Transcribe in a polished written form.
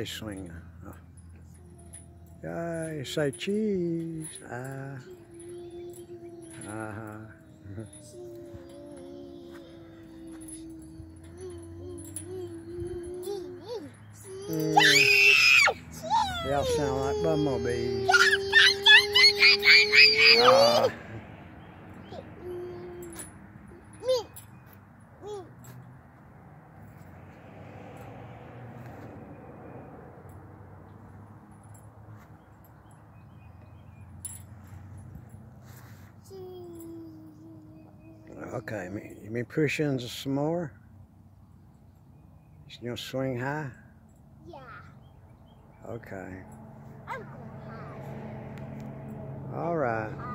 they swing? You say cheese. Y'all sound like bumblebees. Okay, you mean push in some more? You gonna swing high? Yeah. Okay. I'm going high. All right.